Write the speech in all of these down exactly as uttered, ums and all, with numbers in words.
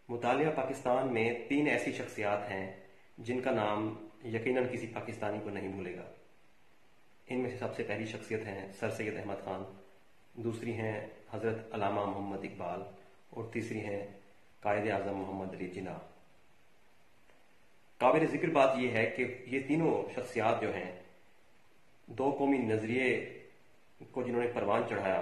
مطالعہ پاکستان میں تین ایسی شخصیات ہیں جن کا نام یقیناً کسی پاکستانی کو نہیں بھولے گا۔ ان میں سے سب سے پہلی شخصیت ہیں سر سید احمد خان، دوسری ہیں حضرت علامہ محمد اقبال، اور تیسری ہیں قائد اعظم محمد علی جناح۔ قابل ذکر بات یہ ہے کہ یہ تینوں شخصیات جو ہیں دو قومی نظریے کو جنہوں نے پروان چڑھایا،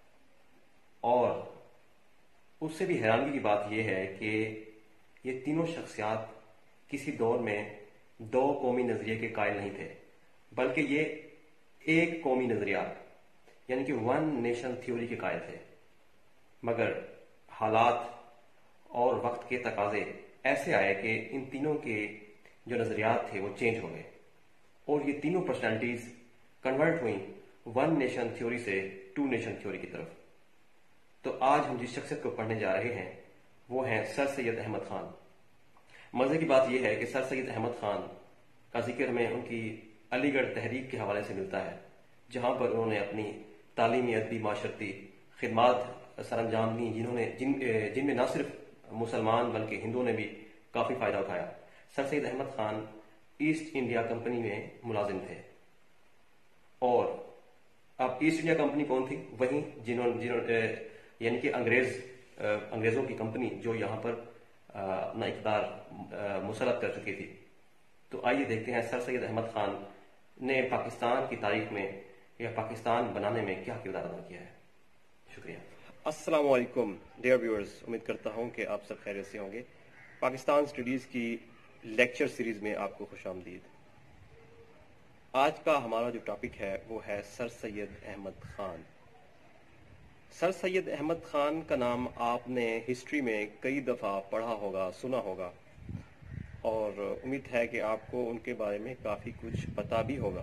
اور اس سے بھی حیرانگی کی بات یہ ہے کہ یہ تینوں شخصیات کسی دور میں دو قومی نظریے کے قائل نہیں تھے، بلکہ یہ ایک قومی نظریہ یعنی کہ ون نیشن تھیوری کے قائل تھے۔ مگر حالات اور وقت کے تقاضے ایسے آئے کہ ان تینوں کے جو نظریات تھے وہ چینج ہو گئے، اور یہ تینوں پرسنالٹیز کنورٹ ہوئیں ون نیشن تھیوری سے ٹو نیشن تھیوری کی طرف۔ تو آج ہم جس شخصیت کو پڑھنے جا رہے ہیں وہ ہیں سر سید احمد خان۔ مزے کی بات یہ ہے کہ سر سید احمد خان کا ذکر میں ان کی علی گڑھ تحریک کے حوالے سے ملتا ہے، جہاں پر انہوں نے اپنی تعلیمی، ادبی، معاشرتی خدمات سر انجام دیں، جنہوں نے جن جن میں نہ صرف مسلمان بلکہ ہندوؤں نے بھی کافی فائدہ اٹھایا۔ Sir Syed Ahmad Khan East India Company میں ملازم تھے، اور اب ایسٹ انڈیا کمپنی کون تھی؟ وہیں جنہوں جنہوں یعنی کہ انگریز انگریزوں کی کمپنی جو یہاں پر اپنا اقتدار مسلط کر چکی تھی۔ تو آئیے دیکھتے ہیں سر سید احمد خان نے پاکستان کی تاریخ میں یا پاکستان بنانے میں کیا کردار ادا کیا ہے۔ شکریہ۔ السلام علیکم ڈیئر ویورز، امید کرتا ہوں کہ آپ سب خیریت سے ہوں گے۔ پاکستان اسٹڈیز کی لیکچر سیریز میں آپ کو خوش آمدید۔ آج کا ہمارا جو ٹاپک ہے وہ ہے سر سید احمد خان۔ سر سید احمد خان کا نام آپ نے ہسٹری میں کئی دفعہ پڑھا ہوگا، سنا ہوگا، اور امید ہے کہ آپ کو ان کے بارے میں کافی کچھ پتہ بھی ہوگا،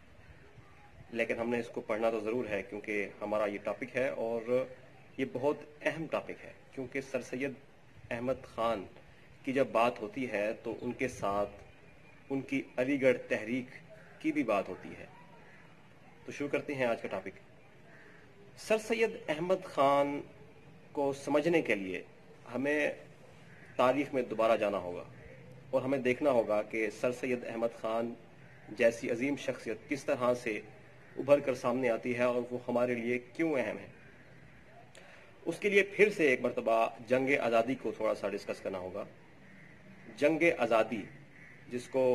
لیکن ہم نے اس کو پڑھنا تو ضرور ہے کیونکہ ہمارا یہ ٹاپک ہے، اور یہ بہت اہم ٹاپک ہے، کیونکہ سر سید احمد خان کی جب بات ہوتی ہے تو ان کے ساتھ ان کی علی گڑھ تحریک کی بھی بات ہوتی ہے۔ تو شروع کرتے ہیں آج کا ٹاپک۔ سر سید احمد خان کو سمجھنے کے لیے ہمیں تاریخ میں دوبارہ جانا ہوگا، اور ہمیں دیکھنا ہوگا کہ سر سید احمد خان جیسی عظیم شخصیت کس طرح سے ابھر کر سامنے آتی ہے اور وہ ہمارے لیے کیوں اہم ہے۔ اس کے لیے پھر سے ایک مرتبہ جنگ آزادی کو تھوڑا سا ڈسکس کرنا ہوگا۔ جنگ آزادی، جس کو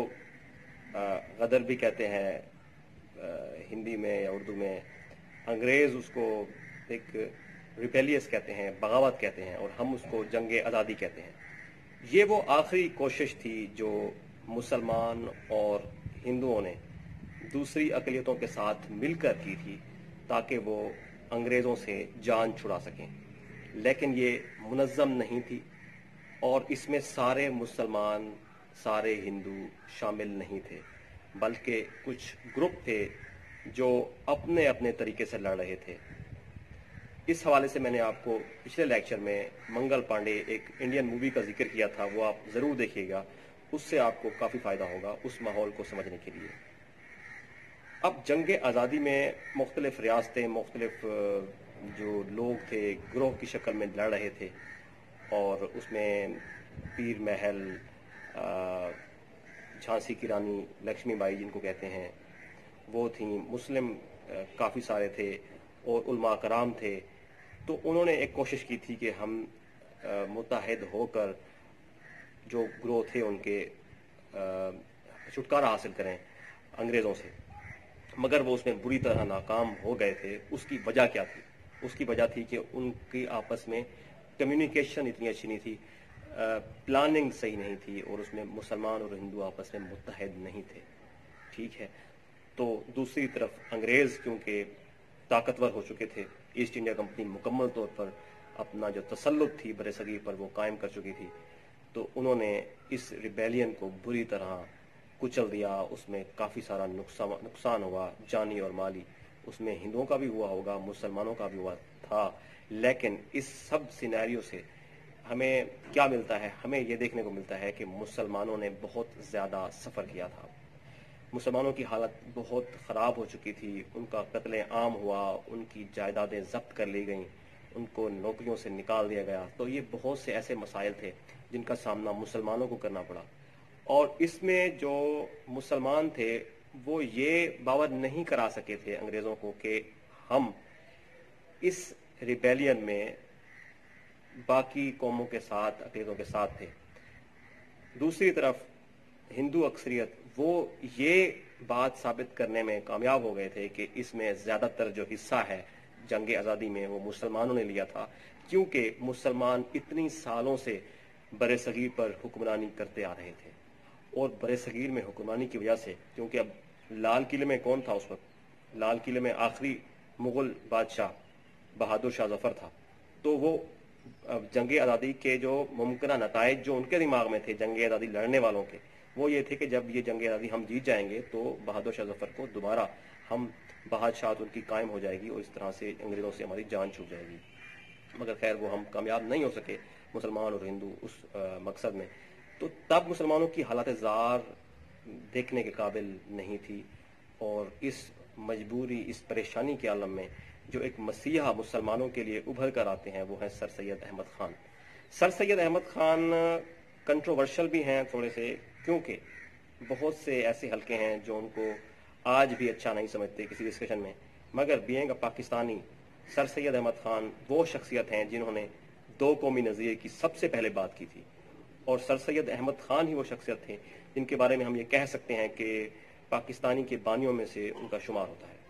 غدر بھی کہتے ہیں ہندی میں یا اردو میں، انگریز اس کو ایک ریپیلیس کہتے ہیں، بغاوت کہتے ہیں، اور ہم اس کو جنگ آزادی کہتے ہیں۔ یہ وہ آخری کوشش تھی جو مسلمان اور ہندوؤں نے دوسری اقلیتوں کے ساتھ مل کر کی تھی تاکہ وہ انگریزوں سے جان چھڑا سکیں، لیکن یہ منظم نہیں تھی، اور اس میں سارے مسلمان، سارے ہندو شامل نہیں تھے، بلکہ کچھ گروپ تھے جو اپنے اپنے طریقے سے لڑ رہے تھے۔ اس حوالے سے میں نے آپ کو پچھلے لیکچر میں منگل پانڈے ایک انڈین مووی کا ذکر کیا تھا، وہ آپ ضرور دیکھیے گا، اس سے آپ کو کافی فائدہ ہوگا اس ماحول کو سمجھنے کے لیے۔ اب جنگ آزادی میں مختلف ریاستیں، مختلف جو لوگ تھے گروہ کی شکل میں لڑ رہے تھے، اور اس میں پیر محل، جھانسی کی رانی لکشمی بائی جن کو کہتے ہیں وہ تھیں، مسلم کافی سارے تھے، اور علماء کرام تھے۔ تو انہوں نے ایک کوشش کی تھی کہ ہم متحد ہو کر جو گروہ تھے ان کے چھٹکارا حاصل کریں انگریزوں سے، مگر وہ اس میں بری طرح ناکام ہو گئے تھے۔ اس کی وجہ کیا تھی؟ اس کی وجہ تھی کہ ان کی آپس میں کمیونیکیشن اتنی اچھی نہیں تھی، پلاننگ صحیح نہیں تھی، اور اس میں مسلمان اور ہندو آپس میں متحد نہیں تھے۔ ٹھیک ہے، تو دوسری طرف انگریز کیونکہ طاقتور ہو چکے تھے، ایسٹ انڈیا کمپنی مکمل طور پر اپنا جو تسلط تھی برِ صغیر پر وہ قائم کر چکی تھی، تو انہوں نے اس ریبیلین کو بری طرح کچل دیا۔ اس میں کافی سارا نقصان ہوا، جانی اور مالی۔ اس میں ہندوؤں کا بھی ہوا ہوگا، مسلمانوں کا بھی ہوا تھا، لیکن اس سب سینیریو سے ہمیں کیا ملتا ہے؟ ہمیں یہ دیکھنے کو ملتا ہے کہ مسلمانوں نے بہت زیادہ سفر کیا تھا، مسلمانوں کی حالت بہت خراب ہو چکی تھی، ان کا قتل عام ہوا، ان کی جائیدادیں ضبط کر لی گئیں، ان کو نوکریوں سے نکال دیا گیا. تو یہ بہت سے ایسے مسائل تھے جن کا سامنا مسلمانوں کو کرنا پڑا. اور اس میں جو مسلمان تھے وہ یہ باور نہیں کرا سکے تھے انگریزوں کو کہ ہم اس ریبیلین میں باقی قوموں کے ساتھ عقیدوں کے ساتھ تھے. دوسری طرف ہندو اکثریت وہ یہ بات ثابت کرنے میں کامیاب ہو گئے تھے کہ اس میں زیادہ تر جو حصہ ہے جنگ آزادی میں وہ مسلمانوں نے لیا تھا، کیونکہ مسلمان اتنی سالوں سے بر صغیر پر حکمرانی کرتے آ رہے تھے. اور بر صغیر میں حکمرانی کی وجہ سے، کیونکہ اب لال قلعے میں کون تھا اس وقت؟ لال قلعے میں آخری مغل بادشاہ بہادر شاہ ظفر تھا. تو وہ جنگ آزادی کے جو ممکنہ نتائج جو ان کے دماغ میں تھے جنگ آزادی لڑنے والوں کے، وہ یہ تھے کہ جب یہ جنگ آزادی ہم جیت جائیں گے تو بہادر شاہ ظفر کو دوبارہ ہم بادشاہت ان کی قائم ہو جائے گی اور اس طرح سے انگریزوں سے ہماری جان چھوٹ جائے گی. مگر خیر وہ ہم کامیاب نہیں ہو سکے مسلمان اور ہندو اس مقصد میں. تو تب مسلمانوں کی حالت زار دیکھنے کے قابل نہیں تھی. اور اس مجبوری، اس پریشانی کے عالم میں جو ایک مسیحا مسلمانوں کے لیے ابھر کر آتے ہیں وہ ہیں sir Syed Ahmad Khan. Sir Syed Ahmad Khan controversial بھی ہیں تھوڑے سے، کیونکہ بہت سے ایسے حلقے ہیں جو ان کو آج بھی اچھا نہیں سمجھتے کسی ڈسکشن میں. مگر being a Pakistani, sir Syed Ahmad Khan وہ شخصیت ہیں جنہوں نے دو قومی نظریے کی سب سے پہلے بات کی تھی. اور سر سید احمد خان ہی وہ شخصیت تھے جن کے بارے میں ہم یہ کہہ سکتے ہیں کہ پاکستانی کے بانیوں میں سے ان کا شمار ہوتا ہے.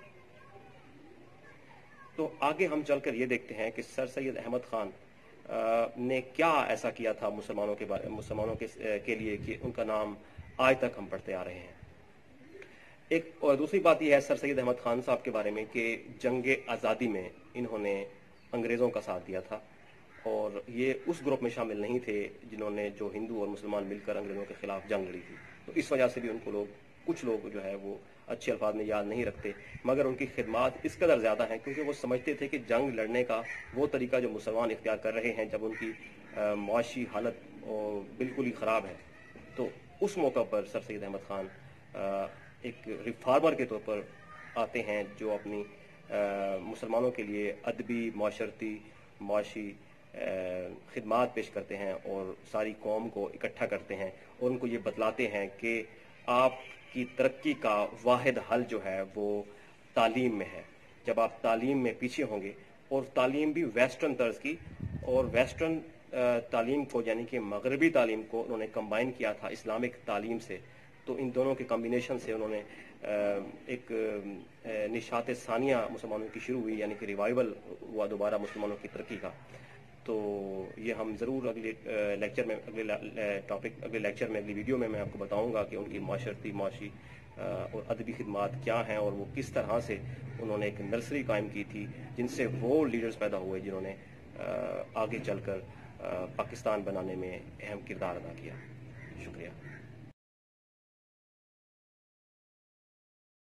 تو آگے ہم چل کر یہ دیکھتے ہیں کہ سر سید احمد خان نے کیا ایسا کیا تھا مسلمانوں کے بارے مسلمانوں کے کے لیے کہ ان کا نام آج تک ہم پڑھتے آ رہے ہیں. ایک اور دوسری بات یہ ہے سر سید احمد خان صاحب کے بارے میں کہ جنگ آزادی میں انہوں نے انگریزوں کا ساتھ دیا تھا، اور یہ اس گروپ میں شامل نہیں تھے جنہوں نے جو ہندو اور مسلمان مل کر انگریزوں کے خلاف جنگ لڑی تھی. تو اس وجہ سے بھی ان کو لوگ کچھ لوگ جو ہے وہ اچھے الفاظ میں یاد نہیں رکھتے. مگر ان کی خدمات اس قدر زیادہ ہیں کیونکہ وہ سمجھتے تھے کہ جنگ لڑنے کا وہ طریقہ جو مسلمان اختیار کر رہے ہیں جب ان کی معاشی حالت بالکل ہی خراب ہے، تو اس موقع پر سر سید احمد خان ایک ریفارمر کے طور پر آتے ہیں جو اپنی مسلمانوں کے لیے ادبی، معاشرتی، معاشی خدمات پیش کرتے ہیں اور ساری قوم کو اکٹھا کرتے ہیں اور ان کو یہ بتلاتے ہیں کہ آپ کی ترقی کا واحد حل جو ہے وہ تعلیم میں ہے. جب آپ تعلیم میں پیچھے ہوں گے، اور تعلیم بھی ویسٹرن طرز کی، اور ویسٹرن تعلیم کو یعنی کہ مغربی تعلیم کو انہوں نے کمبائن کیا تھا اسلامک تعلیم سے، تو ان دونوں کے کمبینیشن سے انہوں نے ایک نشاط ثانیہ مسلمانوں کی شروع ہوئی، یعنی کہ ریوائول ہوا دوبارہ مسلمانوں کی ترقی کا. تو یہ ہم ضرور اگلے لیکچر میں اگلے ٹاپک اگلے لیکچر میں اگلی ویڈیو میں میں آپ کو بتاؤں گا کہ ان کی معاشرتی، معاشی اور ادبی خدمات کیا ہیں اور وہ کس طرح سے انہوں نے ایک نرسری قائم کی تھی جن سے وہ لیڈرز پیدا ہوئے جنہوں نے آگے چل کر پاکستان بنانے میں اہم کردار ادا کیا. شکریہ.